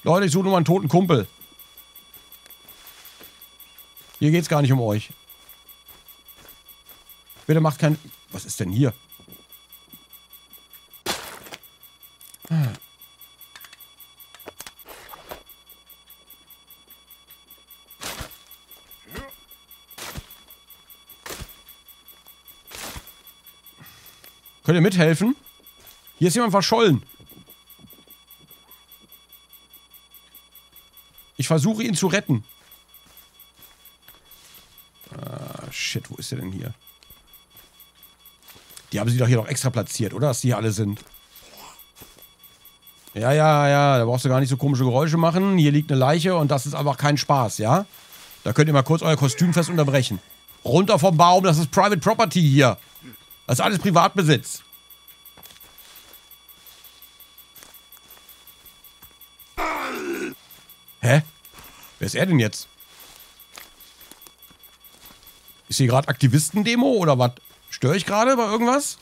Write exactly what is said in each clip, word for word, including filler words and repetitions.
Leute, ich suche nur mal einen toten Kumpel. Hier geht's gar nicht um euch. Bitte macht kein... Was ist denn hier? Ah. Könnt ihr mithelfen? Hier ist jemand verschollen. Ich versuche ihn zu retten. Ah, shit, wo ist der denn hier? Die haben sie doch hier noch extra platziert, oder? Dass die hier alle sind. Ja, ja, ja, da brauchst du gar nicht so komische Geräusche machen. Hier liegt eine Leiche und das ist einfach kein Spaß, ja? Da könnt ihr mal kurz euer Kostümfest unterbrechen. Runter vom Baum, das ist Private Property hier. Das ist alles Privatbesitz. Hä? Wer ist er denn jetzt? Ist hier gerade Aktivistendemo oder was? Störe ich gerade bei irgendwas?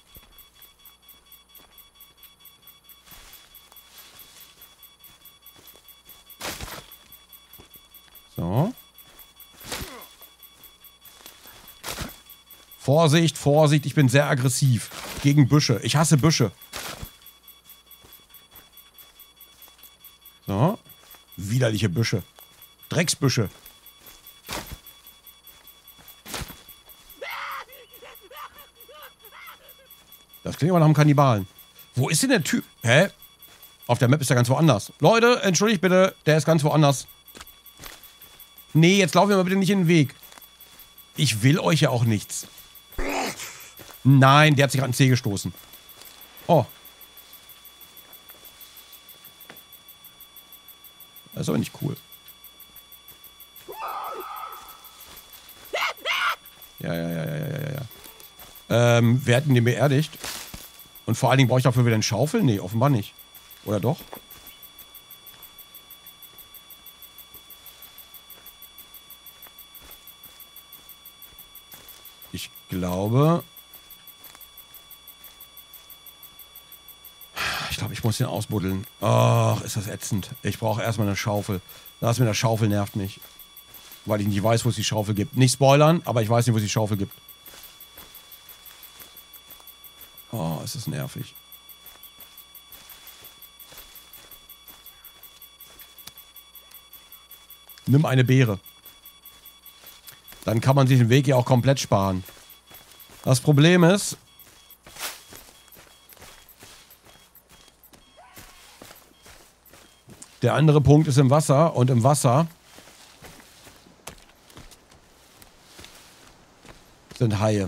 So. Vorsicht, Vorsicht, ich bin sehr aggressiv. Gegen Büsche. Ich hasse Büsche. So. Widerliche Büsche. Drecksbüsche. Das klingt aber nach einem Kannibalen. Wo ist denn der Typ? Hä? Auf der Map ist er ganz woanders. Leute, entschuldigt bitte, der ist ganz woanders. Nee, jetzt laufen wir mal bitte nicht in den Weg. Ich will euch ja auch nichts. Nein, der hat sich an den Zeh gestoßen. Oh. Das ist aber nicht cool. Ja, ja, ja, ja, ja, ja. Ähm, wer hat denn den beerdigt? Und vor allen Dingen brauche ich dafür wieder eine Schaufel? Nee, offenbar nicht. Oder doch? Ich glaube... Ich glaube, ich muss den ausbuddeln. Ach, ist das ätzend. Ich brauche erstmal eine Schaufel. Das mit der Schaufel nervt mich. Weil ich nicht weiß, wo es die Schaufel gibt. Nicht spoilern, aber ich weiß nicht, wo es die Schaufel gibt. Oh, ist das nervig. Nimm eine Beere. Dann kann man sich den Weg ja auch komplett sparen. Das Problem ist... Der andere Punkt ist im Wasser und im Wasser sind Haie.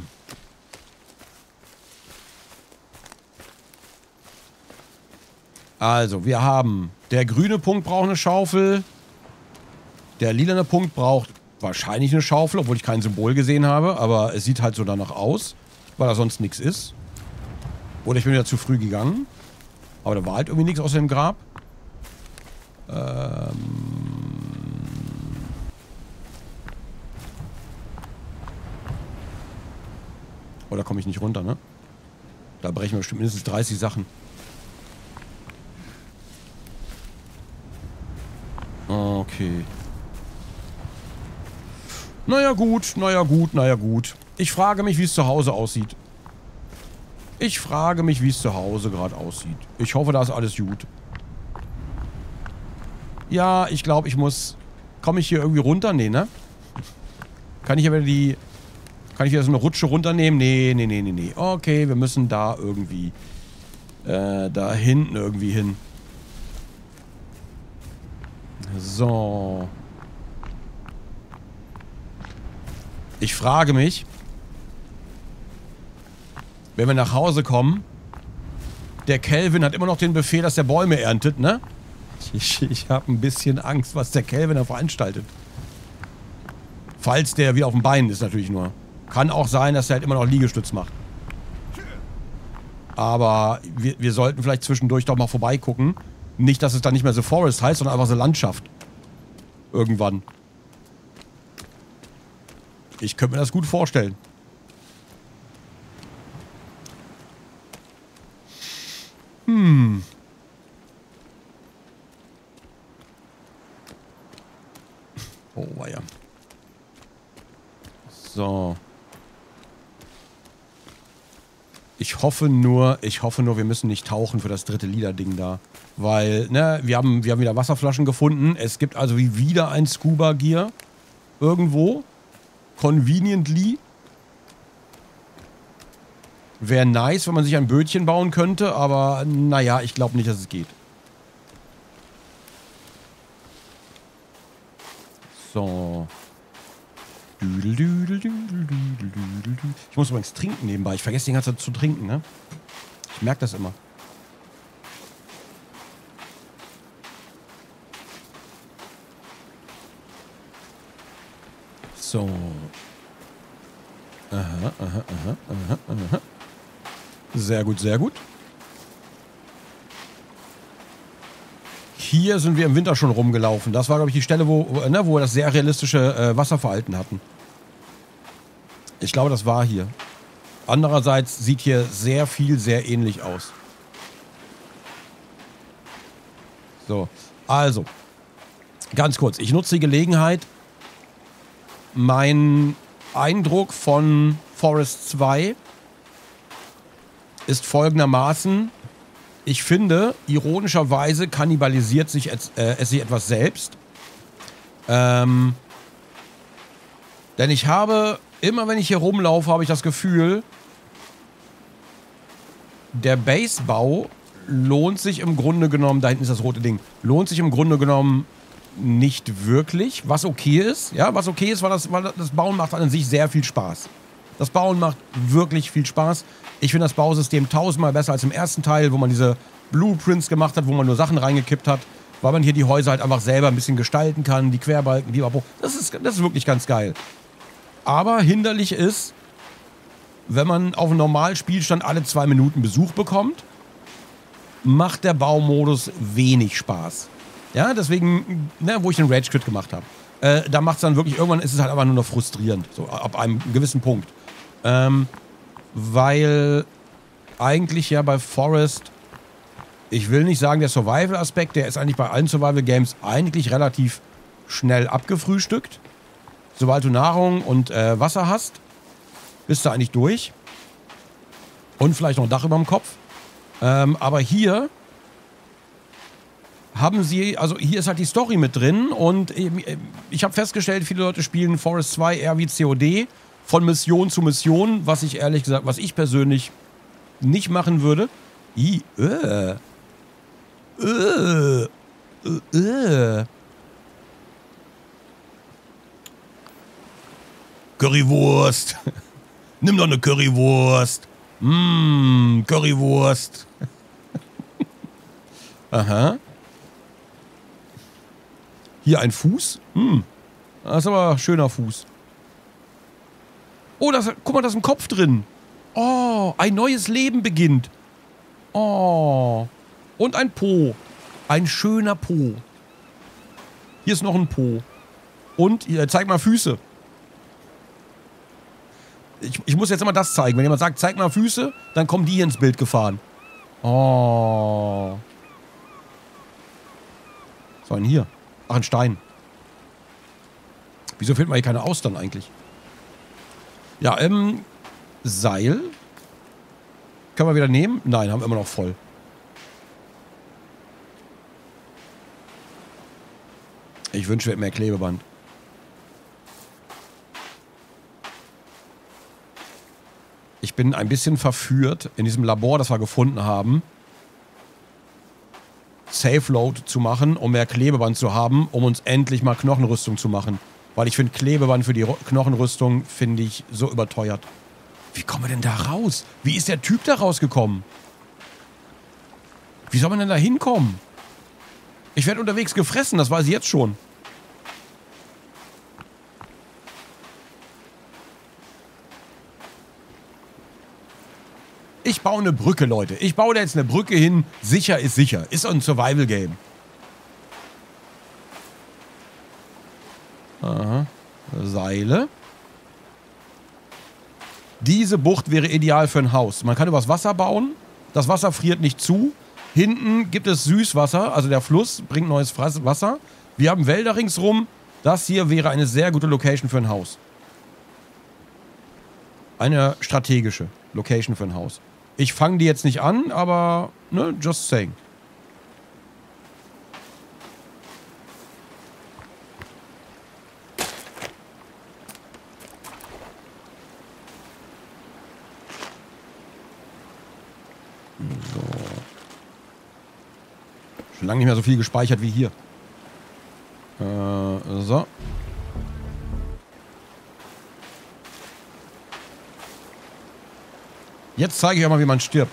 Also, wir haben... Der grüne Punkt braucht eine Schaufel. Der lilane Punkt braucht wahrscheinlich eine Schaufel, obwohl ich kein Symbol gesehen habe. Aber es sieht halt so danach aus, weil da sonst nichts ist. Oder ich bin wieder zu früh gegangen. Aber da war halt irgendwie nichts außer dem Grab. Ähm... Oh, da komme ich nicht runter, ne? Da brechen wir bestimmt mindestens dreißig Sachen. Okay. Naja gut, naja gut, naja gut. Ich frage mich, wie es zu Hause aussieht. Ich frage mich, wie es zu Hause gerade aussieht. Ich hoffe, da ist alles gut. Ja, ich glaube, ich muss... Komme ich hier irgendwie runter? Nee, ne? Kann ich hier wieder die... Kann ich wieder so eine Rutsche runternehmen? Nee, nee, nee, nee, nee. Okay, wir müssen da irgendwie... Äh, da hinten irgendwie hin. So. Ich frage mich, wenn wir nach Hause kommen, der Kelvin hat immer noch den Befehl, dass der Bäume erntet, ne? Ich, ich habe ein bisschen Angst, was der Kelvin da veranstaltet. Falls der wieder auf dem Bein ist, natürlich nur. Kann auch sein, dass er halt immer noch Liegestütz macht. Aber wir, wir sollten vielleicht zwischendurch doch mal vorbeigucken. Nicht, dass es dann nicht mehr The Forest heißt, sondern einfach so Landschaft. Irgendwann. Ich könnte mir das gut vorstellen. Hm. Oh, weia. So. Ich hoffe nur, ich hoffe nur, wir müssen nicht tauchen für das dritte Lila-Ding da. Weil, ne, wir haben, wir haben wieder Wasserflaschen gefunden. Es gibt also wie wieder ein Scuba-Gear. Irgendwo. Conveniently. Wäre nice, wenn man sich ein Bötchen bauen könnte, aber naja, ich glaube nicht, dass es geht. So. Ich muss übrigens trinken nebenbei. Ich vergesse die ganze Zeit zu trinken, ne? Ich merke das immer. So. Aha, aha, aha, aha, aha. Sehr gut, sehr gut. Hier sind wir im Winter schon rumgelaufen. Das war, glaube ich, die Stelle, wo, ne, wo wir das sehr realistische äh, Wasserverhalten hatten. Ich glaube, das war hier. Andererseits sieht hier sehr viel, sehr ähnlich aus. So, also. Ganz kurz. Ich nutze die Gelegenheit. Mein Eindruck von Forest zwei ist folgendermaßen. Ich finde, ironischerweise kannibalisiert sich es, äh, es sich etwas selbst. Ähm, denn ich habe, immer wenn ich hier rumlaufe, habe ich das Gefühl, der Basebau lohnt sich im Grunde genommen, da hinten ist das rote Ding, lohnt sich im Grunde genommen nicht wirklich, was okay ist. Ja, was okay ist, weil das, weil das Bauen macht an sich sehr viel Spaß. Das Bauen macht wirklich viel Spaß. Ich finde das Bausystem tausendmal besser als im ersten Teil, wo man diese Blueprints gemacht hat, wo man nur Sachen reingekippt hat, weil man hier die Häuser halt einfach selber ein bisschen gestalten kann, die Querbalken, die Abo. Das ist, das ist wirklich ganz geil. Aber hinderlich ist, wenn man auf einem Normalspielstand alle zwei Minuten Besuch bekommt, macht der Baumodus wenig Spaß. Ja, deswegen, ne, wo ich den Rage Quit gemacht habe. Äh, da macht es dann wirklich, irgendwann ist es halt einfach nur noch frustrierend. So, ab einem gewissen Punkt. Ähm, weil eigentlich ja bei Forest, ich will nicht sagen, der Survival-Aspekt, der ist eigentlich bei allen Survival-Games eigentlich relativ schnell abgefrühstückt. Sobald du Nahrung und äh, Wasser hast, bist du eigentlich durch. Und vielleicht noch ein Dach über dem Kopf. Ähm, aber hier haben sie, also hier ist halt die Story mit drin und ich habe festgestellt, viele Leute spielen Forest zwei eher wie C O D, von Mission zu Mission, was ich ehrlich gesagt, was ich persönlich nicht machen würde. I, äh, äh, äh, äh. Currywurst. Nimm doch eine Currywurst. Mmm, Currywurst. Aha. Hier ein Fuß. Hm. Das ist aber ein schöner Fuß. Oh, das, guck mal, da ist ein Kopf drin. Oh, ein neues Leben beginnt. Oh. Und ein Po. Ein schöner Po. Hier ist noch ein Po. Und, hier, zeig mal Füße. Ich, ich muss jetzt immer das zeigen. Wenn jemand sagt, zeig mal Füße, dann kommen die hier ins Bild gefahren. Oh. Was war denn hier? Ach, ein Stein. Wieso findet man hier keine Austern eigentlich? Ja, ähm, Seil. Können wir wieder nehmen? Nein, haben wir immer noch voll. Ich wünsche, wir hätten mehr Klebeband. Ich bin ein bisschen verführt, in diesem Labor, das wir gefunden haben, Safe Load zu machen, um mehr Klebeband zu haben, um uns endlich mal Knochenrüstung zu machen. Weil ich finde Klebeband für die Knochenrüstung, finde ich, so überteuert. Wie kommen wir denn da raus? Wie ist der Typ da rausgekommen? Wie soll man denn da hinkommen? Ich werde unterwegs gefressen, das weiß ich jetzt schon. Ich baue eine Brücke, Leute. Ich baue da jetzt eine Brücke hin. Sicher ist sicher. Ist ein Survival-Game. Aha. Seile. Diese Bucht wäre ideal für ein Haus. Man kann übers Wasser bauen. Das Wasser friert nicht zu. Hinten gibt es Süßwasser. Also der Fluss bringt neues Wasser. Wir haben Wälder ringsrum. Das hier wäre eine sehr gute Location für ein Haus. Eine strategische Location für ein Haus. Ich fange die jetzt nicht an, aber, ne, just saying. So. Schon lange nicht mehr so viel gespeichert wie hier. Äh, so. Jetzt zeige ich euch mal, wie man stirbt.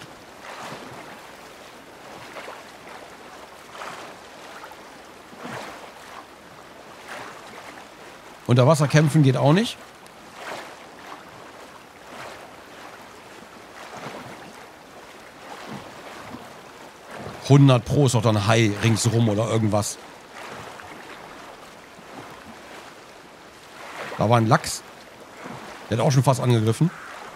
Unter Wasser kämpfen geht auch nicht. hundert Pro ist doch dann ein Hai ringsrum oder irgendwas. Da war ein Lachs. Der hat auch schon fast angegriffen.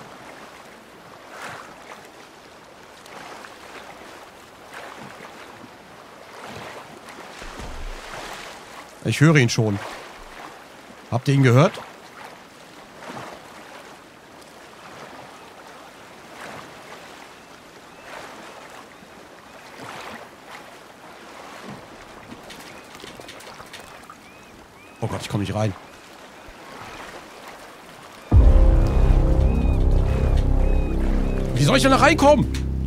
Ich höre ihn schon. Habt ihr ihn gehört? Oh Gott, ich komme nicht rein. Wie soll ich denn da reinkommen?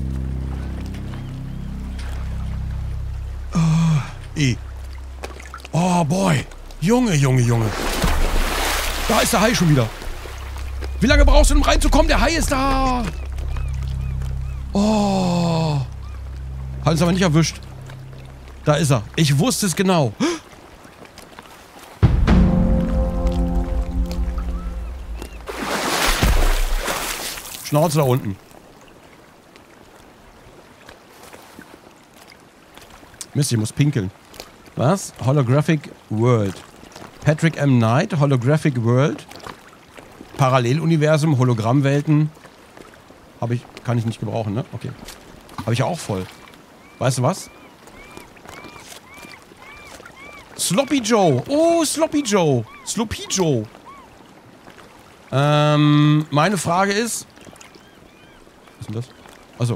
Oh, eh. Oh, boy. Junge, Junge, Junge. Da ist der Hai schon wieder. Wie lange brauchst du, um reinzukommen? Der Hai ist da. Oh. Hat uns aber nicht erwischt. Da ist er. Ich wusste es genau. Schnauze da unten. Mist, ich muss pinkeln. Was? Holographic World. Patrick M. Knight, Holographic World. Paralleluniversum, Hologrammwelten. Habe ich, kann ich nicht gebrauchen, ne? Okay. Habe ich ja auch voll. Weißt du was? Sloppy Joe. Oh, Sloppy Joe. Sloppy Joe. Ähm, meine Frage ist... Was ist denn das? Achso.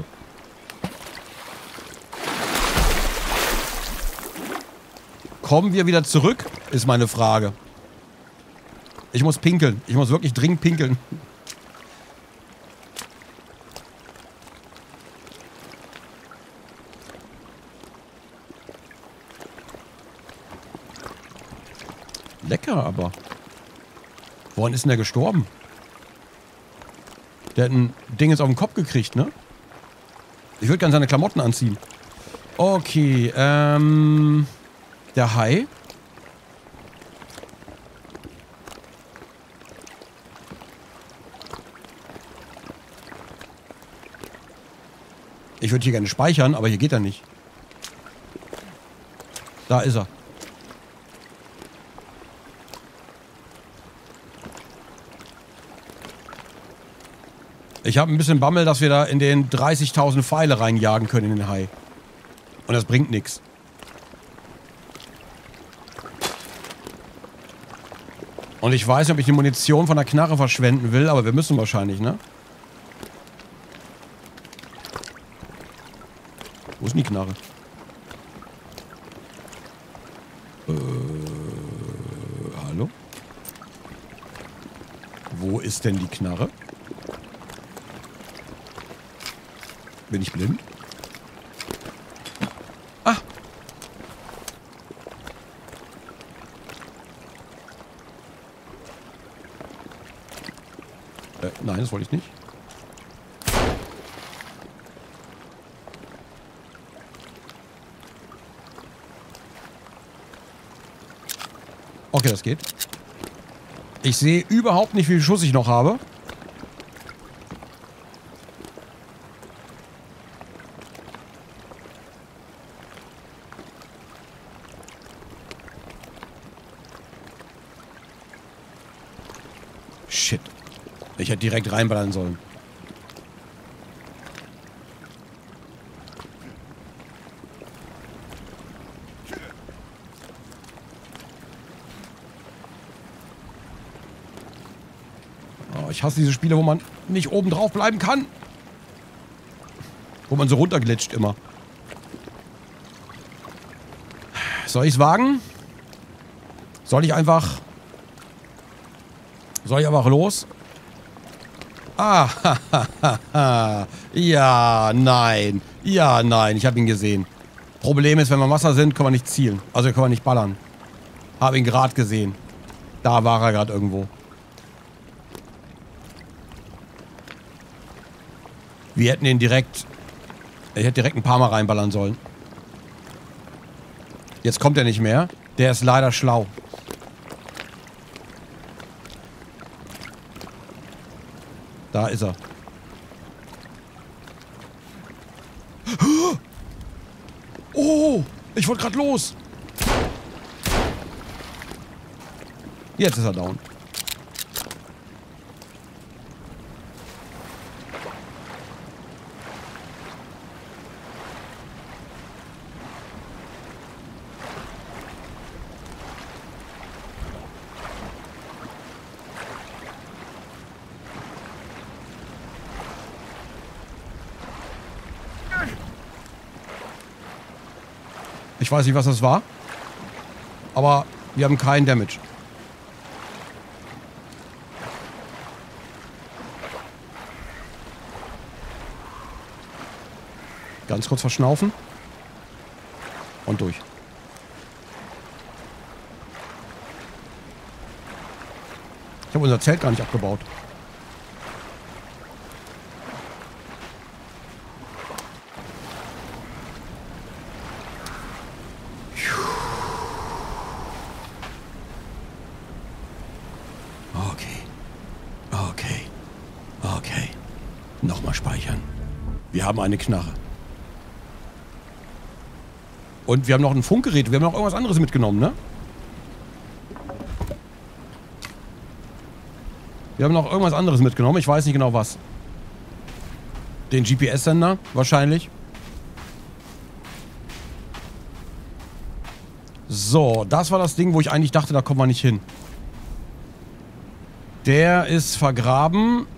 Kommen wir wieder zurück? Ist meine Frage. Ich muss pinkeln. Ich muss wirklich dringend pinkeln. Lecker, aber. Woran ist denn der gestorben? Der hat ein Ding jetzt auf den Kopf gekriegt, ne? Ich würde gerne seine Klamotten anziehen. Okay, ähm... Der Hai. Ich würde hier gerne speichern, aber hier geht er nicht. Da ist er. Ich habe ein bisschen Bammel, dass wir da in den dreißigtausend Pfeile reinjagen können in den Hai. Und das bringt nichts. Und ich weiß nicht, ob ich die Munition von der Knarre verschwenden will, aber wir müssen wahrscheinlich, ne? Wo ist denn die Knarre? Äh, hallo? Wo ist denn die Knarre? Bin ich blind? Ah! Äh, nein, das wollte ich nicht. Okay, das geht. Ich sehe überhaupt nicht, wie viel Schuss ich noch habe. Shit. Ich hätte direkt reinballern sollen. Oh, ich hasse diese Spiele, wo man nicht oben drauf bleiben kann. Wo man so runterglitscht immer. Soll ich es wagen? Soll ich einfach... Soll ich einfach los? Ah, hahaha. Ja, nein. Ja, nein. Ich habe ihn gesehen. Problem ist, wenn wir im Wasser sind, können wir nicht zielen. Also können wir nicht ballern. Habe ihn gerade gesehen. Da war er gerade irgendwo. Wir hätten ihn direkt... Ich hätte direkt ein paar Mal reinballern sollen. Jetzt kommt er nicht mehr. Der ist leider schlau. Da ist er. Oh, ich wollte gerade los. Jetzt ist er down. Ich weiß nicht, was das war. Aber wir haben keinen Damage. Ganz kurz verschnaufen. Und durch. Ich habe unser Zelt gar nicht abgebaut. Wir haben eine Knarre. Und wir haben noch ein Funkgerät. Wir haben noch irgendwas anderes mitgenommen, ne? Wir haben noch irgendwas anderes mitgenommen. Ich weiß nicht genau was. Den G P S-Sender wahrscheinlich. So, das war das Ding, wo ich eigentlich dachte, da kommen wir nicht hin. Der ist vergraben.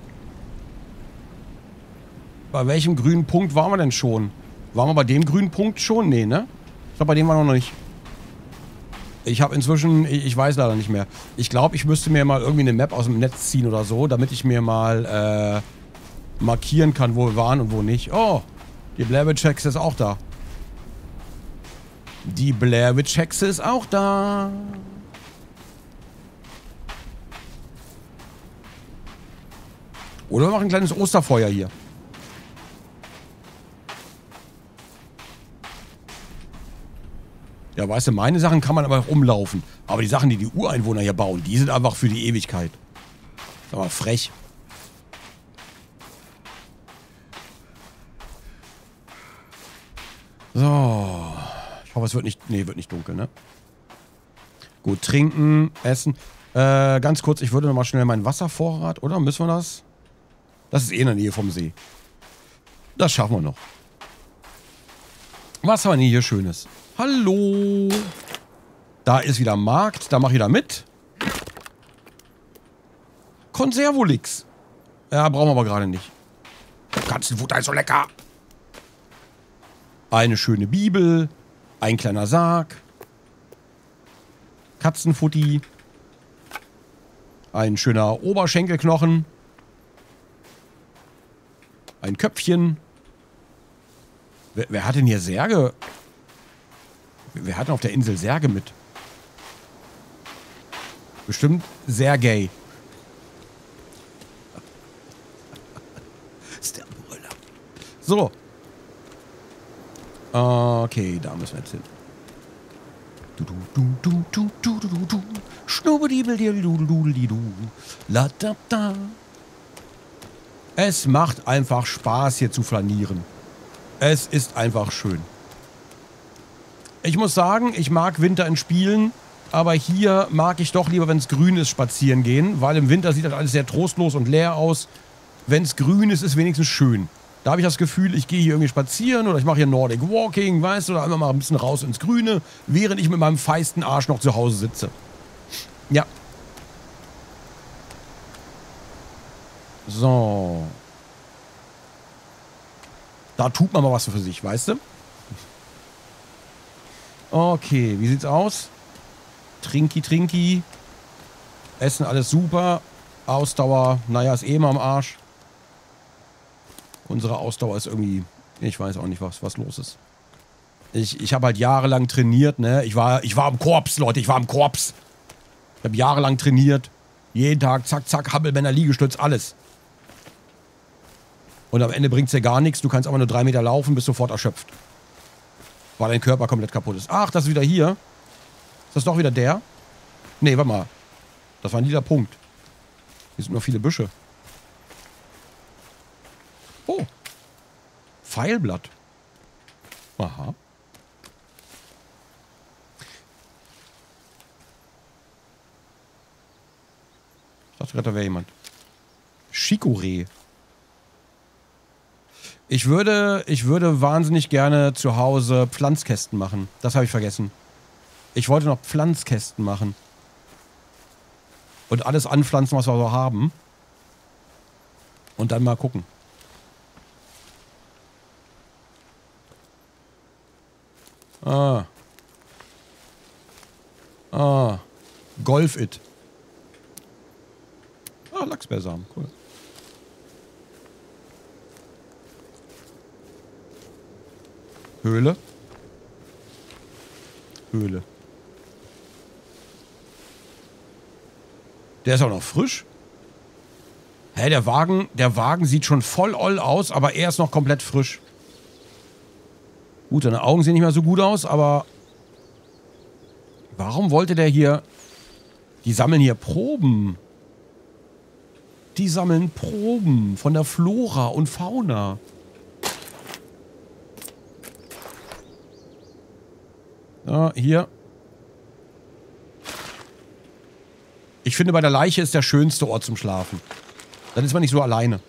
Bei welchem grünen Punkt waren wir denn schon? Waren wir bei dem grünen Punkt schon? Nee, ne? Ich glaube, bei dem waren wir noch nicht. Ich habe inzwischen... Ich, ich weiß leider nicht mehr. Ich glaube, ich müsste mir mal irgendwie eine Map aus dem Netz ziehen oder so, damit ich mir mal äh, markieren kann, wo wir waren und wo nicht. Oh, die Blair Witch Hexe ist auch da. Die Blair Witch Hexe ist auch da. Oder wir machen ein kleines Osterfeuer hier. Ja, weißt du, meine Sachen kann man aber auch umlaufen. Aber die Sachen, die die Ureinwohner hier bauen, die sind einfach für die Ewigkeit. Ist aber frech. So. Ich hoffe, es wird nicht... Nee, wird nicht dunkel, ne? Gut, trinken, essen. Äh, ganz kurz, ich würde nochmal schnell meinen Wasservorrat, oder? Müssen wir das? Das ist eh in der Nähe vom See. Das schaffen wir noch. Was haben wir denn hier Schönes? Hallo. Da ist wieder Markt. Da mach ich da mit. Konservolix. Ja, brauchen wir aber gerade nicht. Katzenfutter ist so lecker. Eine schöne Bibel. Ein kleiner Sarg. Katzenfutti. Ein schöner Oberschenkelknochen. Ein Köpfchen. Wer, wer hat denn hier Särge? Wer hat denn auf der Insel Särge mit? Bestimmt sehr gay. Ist der Brüller. So. Okay, da müssen wir jetzt hin. Du, du, du, du, du, du, du, du. Schnubbedibeldibeldudeldudeldidu. La da da. Es macht einfach Spaß, hier zu flanieren. Es ist einfach schön. Ich muss sagen, ich mag Winter in Spielen, aber hier mag ich doch lieber, wenn es grün ist, spazieren gehen, weil im Winter sieht das alles sehr trostlos und leer aus. Wenn es grün ist, ist wenigstens schön. Da habe ich das Gefühl, ich gehe hier irgendwie spazieren oder ich mache hier Nordic Walking, weißt du, oder einfach mal ein bisschen raus ins Grüne, während ich mit meinem feisten Arsch noch zu Hause sitze. Ja. So. Da tut man mal was für sich, weißt du? Okay, wie sieht's aus? Trinki, Trinki. Essen alles super. Ausdauer, naja, ist eh immer am Arsch. Unsere Ausdauer ist irgendwie, ich weiß auch nicht, was, was los ist. Ich, ich habe halt jahrelang trainiert, ne? Ich war, ich war im Korps, Leute, ich war im Korps. Ich habe jahrelang trainiert. Jeden Tag, zack, zack, Hampelmänner, Liegestütz, alles. Und am Ende bringt es dir gar nichts. Du kannst aber nur drei Meter laufen, bist sofort erschöpft. Weil dein Körper komplett kaputt ist. Ach, das ist wieder hier. Ist das doch wieder der? Nee, warte mal. Das war ein lila Punkt. Hier sind nur viele Büsche. Oh. Pfeilblatt. Aha. Ich dachte gerade, da wäre jemand. Chicorée. Ich würde, ich würde wahnsinnig gerne zu Hause Pflanzkästen machen. Das habe ich vergessen. Ich wollte noch Pflanzkästen machen. Und alles anpflanzen, was wir so haben. Und dann mal gucken. Ah. Ah. Golf-It. Ah, Lachsbeersamen. Cool. Höhle. Höhle. Der ist auch noch frisch. Hä, der Wagen, der Wagen sieht schon voll oll aus, aber er ist noch komplett frisch. Gut, seine Augen sehen nicht mehr so gut aus, aber warum wollte der hier... Die sammeln hier Proben. Die sammeln Proben von der Flora und Fauna. Ja, hier. Ich finde, bei der Leiche ist der schönste Ort zum Schlafen. Dann ist man nicht so alleine.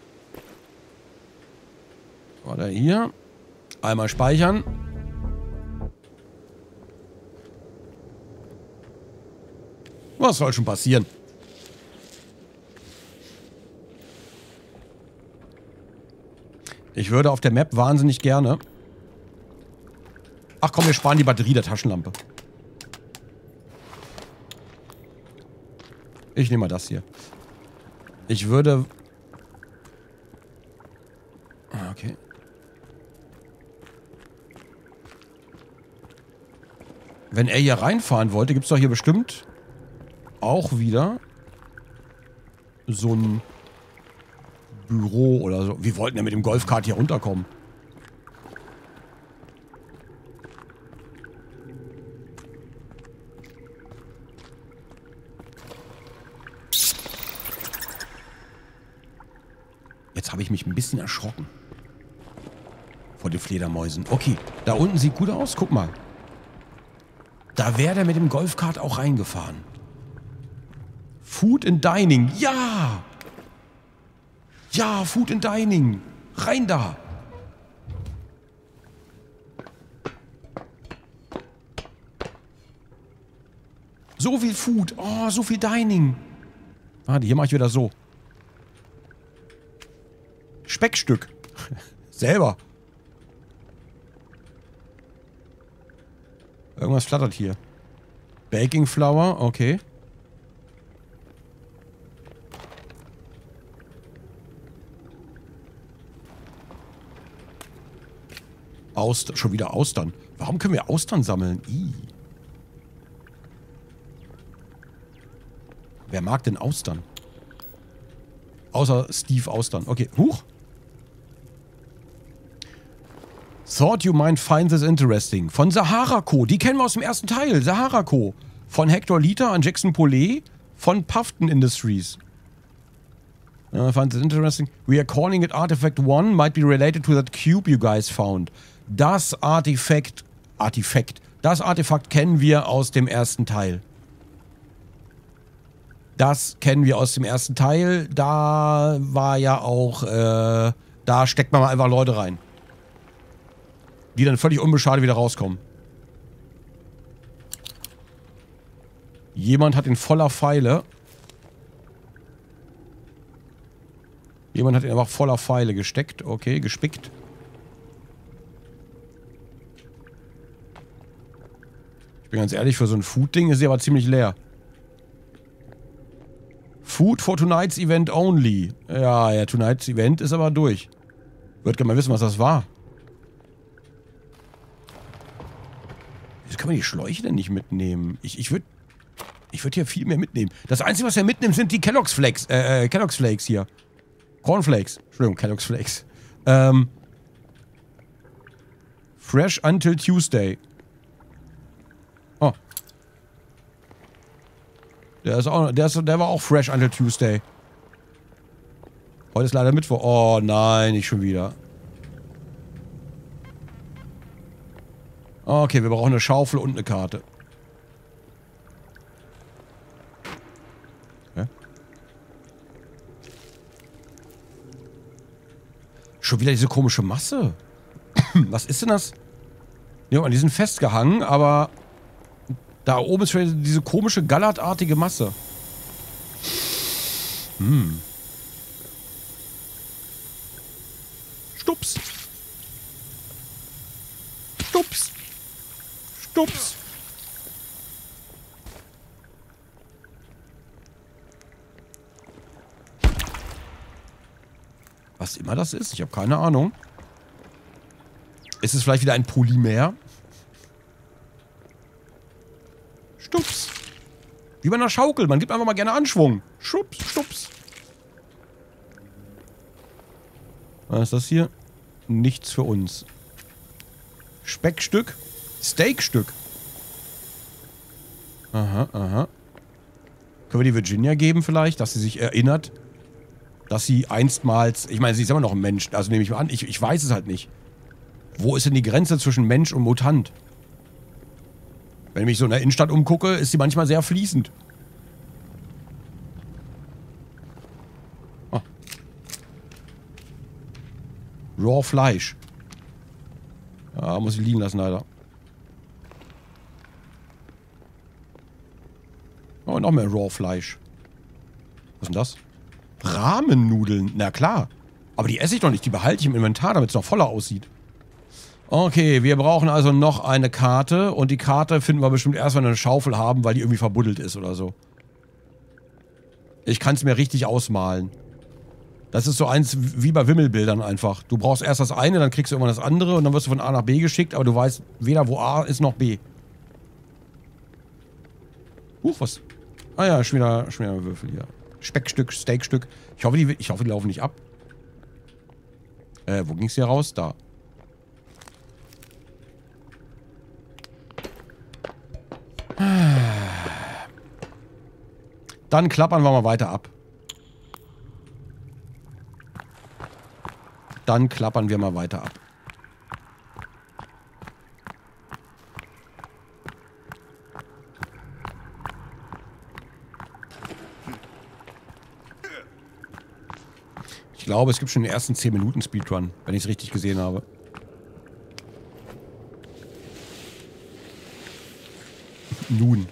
Oder hier. Einmal speichern. Was soll schon passieren? Ich würde auf der Map wahnsinnig gerne... Ach komm, wir sparen die Batterie der Taschenlampe. Ich nehme mal das hier. Ich würde... Okay. Wenn er hier reinfahren wollte, gibt es doch hier bestimmt auch wieder so ein Büro oder so. Wir wollten ja mit dem Golfkart hier runterkommen. Jetzt habe ich mich ein bisschen erschrocken. Vor den Fledermäusen. Okay, da unten sieht gut aus. Guck mal. Da wäre der mit dem Golfkart auch reingefahren. Food and Dining. Ja! Ja, Food and Dining. Rein da. So viel Food. Oh, so viel Dining. Ah, hier mache ich wieder so. Speckstück. Selber. Irgendwas flattert hier. Baking Flour, okay. Austern, schon wieder Austern. Warum können wir Austern sammeln? Ih. Wer mag denn Austern? Außer Steve Austern. Okay, huch. Thought you might find this interesting. Von Sahara Co. Die kennen wir aus dem ersten Teil. Sahara Co. Von Hector Liter an Jackson Pollet. Von Puffton Industries. I find this interesting. We are calling it Artifact one. Might be related to that cube you guys found. Das Artefakt... Artefakt. Das Artefakt kennen wir aus dem ersten Teil. Das kennen wir aus dem ersten Teil. Da war ja auch... Äh, da steckt man mal einfach Leute rein. Die dann völlig unbeschadet wieder rauskommen. Jemand hat ihn voller Pfeile. Jemand hat ihn einfach voller Pfeile gesteckt. Okay, gespickt. Ich bin ganz ehrlich, für so ein Food-Ding ist sie aber ziemlich leer. Food for tonight's event only. Ja, ja, tonight's event ist aber durch. Würde gerne mal wissen, was das war. Wieso kann man die Schläuche denn nicht mitnehmen? Ich, ich würde ich würd hier viel mehr mitnehmen. Das Einzige, was er mitnimmt, sind die Kellogg's Flakes. Äh, äh, Kellogg's Flakes hier. Cornflakes. Entschuldigung, Kellogg's Flakes. Ähm. Fresh until Tuesday. Oh. Der ist auch, der, ist, der war auch fresh until Tuesday. Heute ist leider Mittwoch. Oh nein, nicht schon wieder. Okay, wir brauchen eine Schaufel und eine Karte. Hä? Schon wieder diese komische Masse. Was ist denn das? Ja, die sind festgehangen, aber da oben ist schon diese komische gallertartige Masse. Hm. Stups. Stups. Stups. Was immer das ist, ich habe keine Ahnung. Ist es vielleicht wieder ein Polymer? Stups. Wie bei einer Schaukel. Man gibt einfach mal gerne Anschwung. Stups, stups. Was ist das hier? Nichts für uns. Speckstück. Steakstück. Aha, aha. Können wir die Virginia geben vielleicht, dass sie sich erinnert, dass sie einstmals... Ich meine, sie ist immer noch ein Mensch. Also nehme ich mal an. Ich, ich weiß es halt nicht. Wo ist denn die Grenze zwischen Mensch und Mutant? Wenn ich mich so in der Innenstadt umgucke, ist sie manchmal sehr fließend. Oh. Raw Fleisch. Ja, muss ich liegen lassen, leider. Oh, noch mehr Raw Fleisch. Was ist denn das? Rahmennudeln. Na klar. Aber die esse ich doch nicht. Die behalte ich im Inventar, damit es noch voller aussieht. Okay, wir brauchen also noch eine Karte. Und die Karte finden wir bestimmt erst, wenn wir eine Schaufel haben, weil die irgendwie verbuddelt ist oder so. Ich kann es mir richtig ausmalen. Das ist so eins wie bei Wimmelbildern einfach. Du brauchst erst das eine, dann kriegst du irgendwann das andere und dann wirst du von A nach B geschickt, aber du weißt weder wo A ist noch B. Huch, was? Ah ja, schon wieder, schon wieder Würfel hier. Speckstück, Steakstück. Ich hoffe, die, ich hoffe, die laufen nicht ab. Äh, wo ging's hier raus? Da. Dann klappern wir mal weiter ab. Dann klappern wir mal weiter ab. Ich glaube, es gibt schon den ersten zehn Minuten Speedrun, wenn ich es richtig gesehen habe. Nun.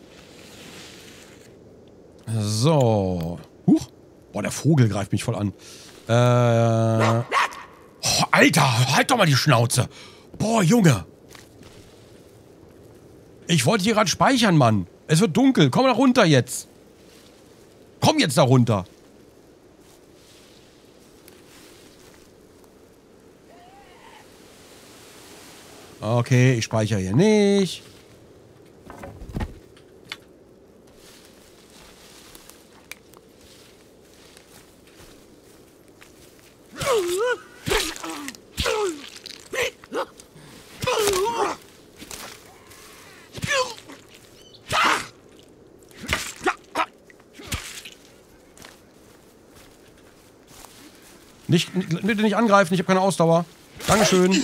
So. Huch. Boah, der Vogel greift mich voll an. Äh. Oh, Alter, halt doch mal die Schnauze. Boah, Junge. Ich wollte hier gerade speichern, Mann. Es wird dunkel. Komm da runter jetzt. Komm jetzt da runter. Okay, ich speichere hier nicht. Nicht, bitte nicht angreifen, ich habe keine Ausdauer. Dankeschön.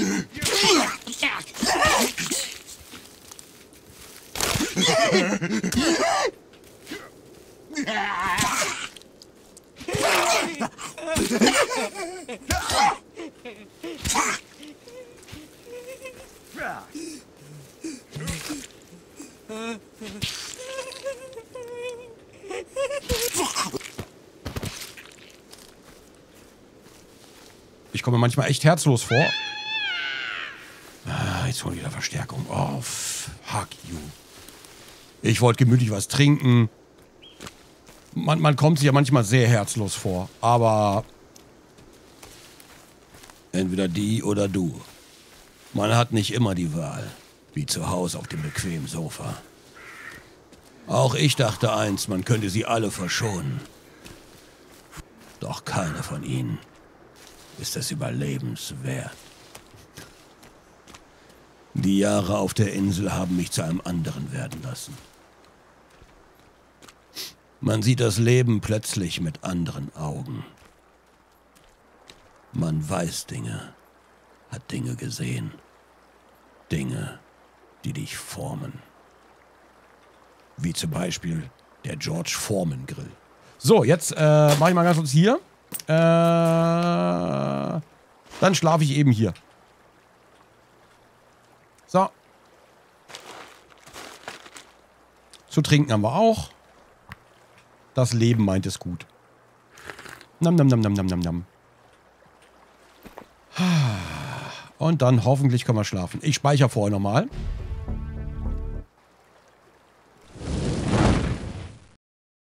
Ich komme mir manchmal echt herzlos vor. Ah, jetzt hol ich wieder Verstärkung. Oh, fuck you. Ich wollte gemütlich was trinken. Man, man kommt sich ja manchmal sehr herzlos vor. Aber entweder die oder du. Man hat nicht immer die Wahl. Wie zu Hause auf dem bequemen Sofa. Auch ich dachte einst, man könnte sie alle verschonen. Doch keiner von ihnen ist des Überlebens wert. Die Jahre auf der Insel haben mich zu einem anderen werden lassen. Man sieht das Leben plötzlich mit anderen Augen. Man weiß Dinge, hat Dinge gesehen. Dinge, die dich formen. Wie zum Beispiel der George Foreman Grill. So, jetzt äh, mache ich mal ganz kurz hier. Äh, dann schlafe ich eben hier. So. Zu trinken haben wir auch. Das Leben meint es gut. Nam, nam, nam, nam, nam, nam, nam. Und dann hoffentlich können wir schlafen. Ich speichere vorher nochmal.